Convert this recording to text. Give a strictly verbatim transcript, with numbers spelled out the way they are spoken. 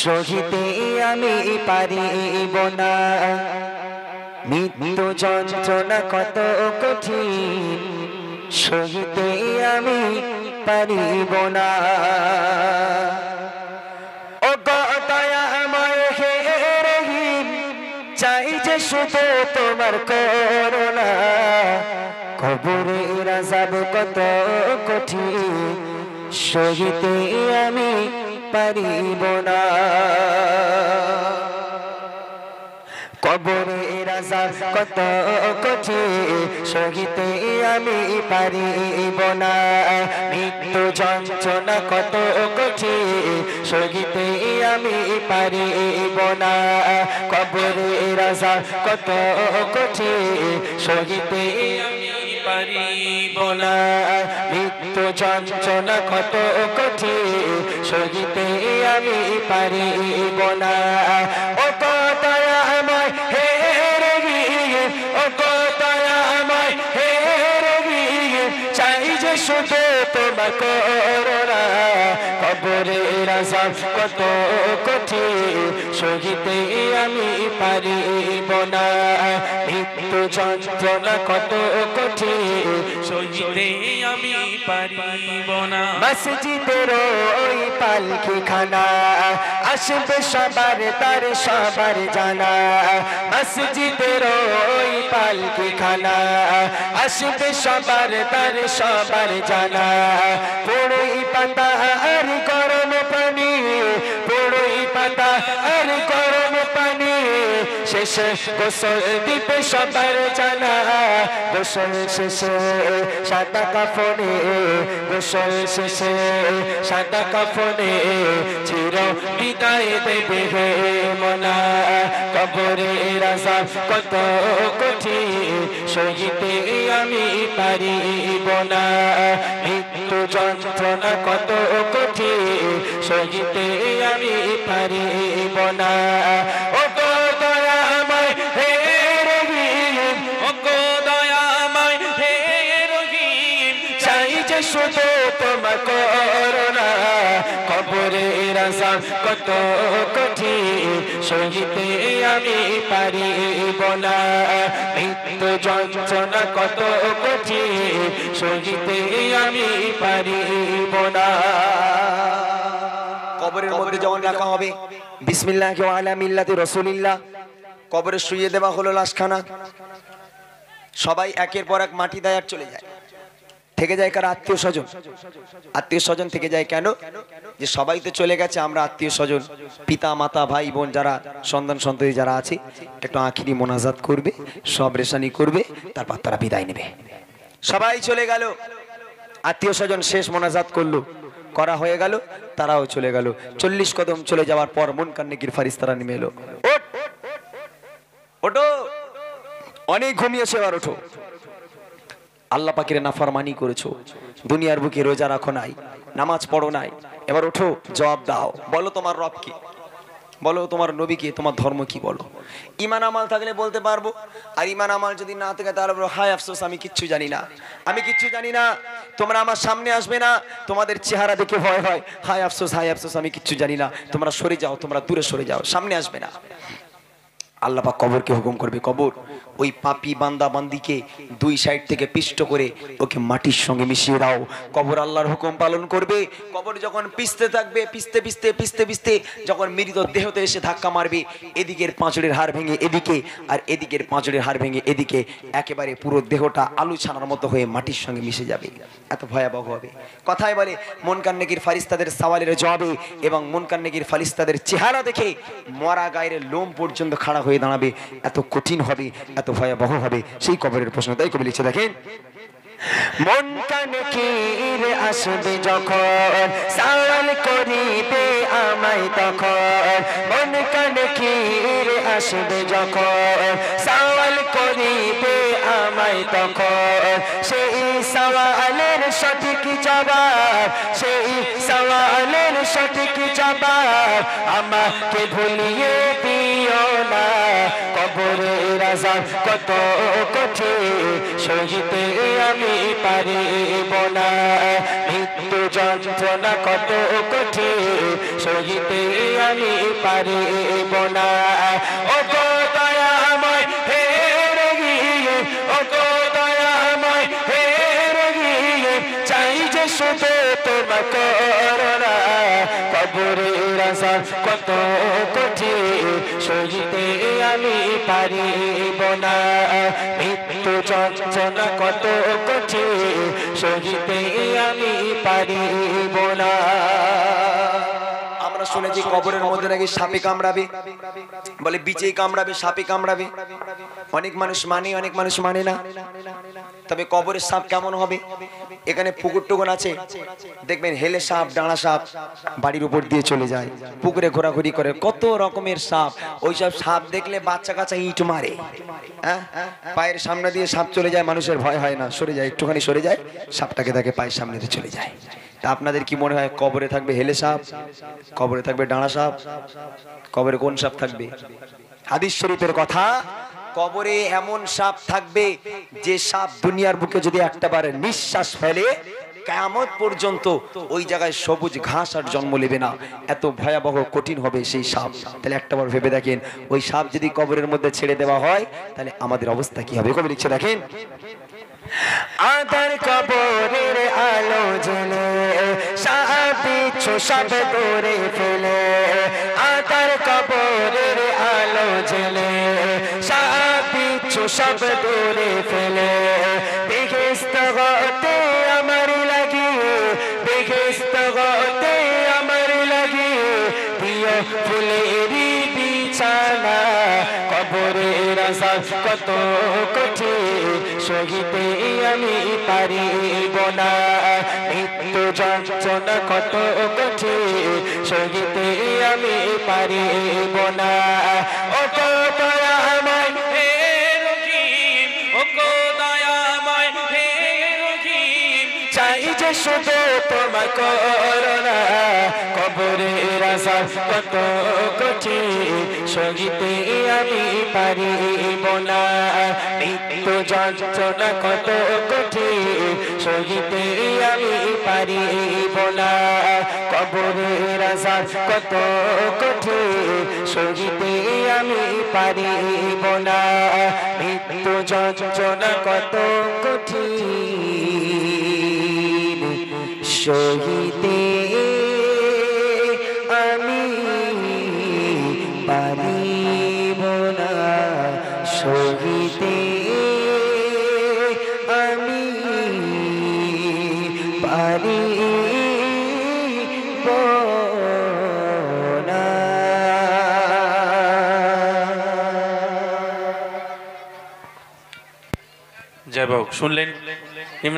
সহিতে আমি পারিব না মৃত্যু যন্ত্রণা কত কঠিন সহিতে আমি পারিব না ও দয়াময় হে রহিম চাই যে শুধু তোমার করুণা কবরের আযাব কত কঠিন সহিতে আমি পারিব না কবরের আযাব কত কঠিন সহিতে আমি পারিব না মৃত্যু যন্ত্রণা কত কঠিন সহিতে আমি পারিব না কবরের আযাব কত কঠিন সহিতে আমি পারিব না মৃত্যু যন্ত্রণা কত কঠিন সহিতে আমি পারিব না ও দয়াময় হে রহিম ও দয়াময় হে রহিম চাই যে শুধু তোমার করুণা কবরের আযাব কত কঠিন সহিতে আমি পারিব না মৃত্যু যন্ত্রণা কত কঠিন সহিতে আমি পারিব না মসজিদের ওই পালকি খানা আসবে সবার তার সবার জানা মসজিদের ওই পালকি খানা আসবে সবার তার সবার জানা পুরোই পাতা আর গরম পানি পুরোই পাতা আর গরম পানি শেষে গোসল দিবে সবার জানা গোসল শেষে সাদা কাফনে গোসল শেষে সাদা কাফনে চির বিদায় দেবে হে মনা কবরের আযাব কত কঠিন সহিতে আমি পারিব না মৃত্যু যন্ত্রণা কত কঠিন সহিতে আমি পারিব না ও দয়াময় হে রহিম ও দয়াময় হে রহিম চাই যে শুধু তোমার করুণা কবরের আযাব কত কঠিন সহিতে আমি পারিব না মৃত্যু যন্ত্রণা কত কঠিন সহিতে আমি পারিব না কবরের মধ্যে যখন রাখা হবে বিসমিল্লাহি ওয়া আলা মিল্লাতি রাসূলিল্লাহ কবরে শুইয়ে দেওয়া হলো লাশখানা সবাই একের পর এক মাটি দেয় আর চলে যায় থেকে যায় কার আত্মীয় স্বজন আত্মীয় স্বজন থেকে যায় কেন যে সবাই তো চলে গেছে আমরা আত্মীয় স্বজন পিতা মাতা ভাই বোন যারা সন্তান সন্ততি যারা আছে একটু আখিরি মোনাজাত করবে সব রেশানি করবে তারপর তারা বিদায় নেবে সবাই চলে গেল আত্মীয় স্বজন শেষ মোনাজাত করলো করা হয়ে গেল তারাও চলে গেল চল্লিশ কদম চলে যাওয়ার পর মুনকার নেকির ফারিস্তারা নেমে এলো ওঠ ওঠো অনেক ঘুমিয়েছে এবার ওঠো আল্লাহ পাকের নাফরমানি করেছো দুনিয়ার বুকে রোজা রাখো নাই নামাজ পড়ো নাই এবার ওঠো জবাব দাও বলো তোমার রব কি বলো তোমার নবী কি তোমার ধর্ম কি বলো ঈমান আমাল থাকলে বলতে পারবো আর ঈমান আমাল যদি না থাকে তাহলে বলো হায় আফসোস আমি কিচ্ছু জানি না আমি কিচ্ছু জানি না তোমরা আমার সামনে আসবে না তোমাদের চেহারা দেখে ভয় হয় হায় আফসোস হায় আফসোস আমি কিচ্ছু জানি না তোমরা সরে যাও তোমরা দূরে সরে যাও সামনে আসবে না আল্লাহ পাক কবরকে হুকুম করবে কবর ওই পাপী বান্দা বান্দিকে দুই সাইড থেকে পিষ্ট করে ওকে মাটির সঙ্গে মিশিয়ে দাও কবর আল্লাহর হুকুম পালন করবে কবর যখন পিছতে থাকবে পিছতে পিছতে পিছতে পিছতে যখন মৃত দেহতে এসে ধাক্কা মারবে এদিকের পাঁচড়ের হাড় ভেঙে এদিকে আর এদিকের পাঁচড়ের হাড় ভেঙে এদিকে একেবারে পুরো দেহটা আলু ছানার মতো হয়ে মাটির সঙ্গে মিশে যাবে এত ভয়াবহ হবে কথায় বলে মুনকার নেকির ফারিস্তাদের সওয়ালের জবাবে এবং মুনকার নেকির ফারিস্তাদের চেহারা দেখে মরা গায়ের লোম পর্যন্ত খাড়া হয়ে দাঁড়াবে এত কঠিন হবে এত ভয়াবহ হবে সেই কবরের প্রশ্ন তাই কবি লিখছে দেখেন মুনকার নেকির আসবে যখন সওয়াল করিবে আমায় তখন মুনকার নেকির আসবে যখন সওয়াল করিবে আমায় তখন সেই সওয়ালের সঠিক জবাব, সেই সওয়ালের সঠিক জবাব আমাকে ভুলিয়ে দিও না। কবরের আযাব কত কঠিন সহিতে আমি পারিব না, মৃত্যু যন্ত্রণা কত কঠিন সহিতে আমি পারিব না। ও গো দয়াময় হে রহিম, ও গো দয়াময় হে রহিম, চাই যে শুধু তোমার করুণা। কবরের আযাব কত কঠিন সহিতে আমি পারিব না, মৃত্যু যন্ত্রণা কত কঠিন সহিতে আমি পারিব না। আমরা শুনেছি কবরের মধ্যে নাকি সাপে কামড়াবে, বলে বিচেই কামড়াবে, সাপে কামড়াবে। অনেক মানুষ মানে, অনেক মানুষ মানে না। তবে কবরের সাপ কেমন হবে? এখানে পুকুর টুকুন আছে, দেখবেন হেলে সাপ, ডাঁড়া সাপ বাড়ির উপর দিয়ে চলে যায়, পুকুরে ঘোরাঘুরি করে, কত রকমের সাপ। ওইসব সাপ দেখলে বাচ্চা কাচ্চা ইট মারে, হ্যাঁ, পায়ের সামনে দিয়ে সাপ চলে যায়, মানুষের ভয় হয় না, সরে যায়, একটুখানি সরে যায়, সাপটাকে দেখে পায়ের সামনে দিয়ে চলে যায়। তা আপনাদের কি মনে হয় কবরে থাকবে হেলে সাপ, কবরে থাকবে ডাঁড়া সাপ, কবরে কোন সাপ থাকবে? হাদিস শরীফের কথা, কবরে এমন সাপ থাকবে যে সাপ দুনিয়ার বুকে যদি একটাবার নিঃশ্বাস ফেলে কিয়ামত পর্যন্ত ওই জায়গায় সবুজ ঘাস আর জন্ম নেবে না, এত ভয়াবহ কঠিন হবে সেই সাপ। তাহলে একটাবার ভেবে দেখেন, ওই সাপ যদি কবরের মধ্যে ছেড়ে দেওয়া হয় তাহলে আমাদের অবস্থা কি হবে? কবি লিখছে দেখেন, আধার কবরের আলো জ্বলে সাপ বিচ্ছু সব দূরে ফেলে, আধার কবরের আলো জ্বলে সাপ বিচ্ছু সব দূরে ফেলে। বেহেশত হতে আমার লাগি, বেহেশত হতে আমার লাগি দিও ফুলেরি বিছানা। কবরের আযাব কত কঠিন সহিতে আমি পারিব না, মৃত্যু যন্ত্রণা কত কঠিন সহিতে আমি পারিব না। ও গো দয়াময় হে রহিম, ও গো দয়াময় হে রহিম, চাই যে শুধু তোমার করুণা। কবরের আযাব কত কঠিন সহিতে আমি পারিব না, মৃত্যু যন্ত্রণা কত কঠিন সহিতে আমি পারিব না। কবরের আযাব কত কঠিন সহিতে আমি পারিব না, মৃত্যু যন্ত্রণা কত কঠিন সহিতে আমি পারিব না, সহিতে আমি পারিব না। জয় বাবু, শুনলেন?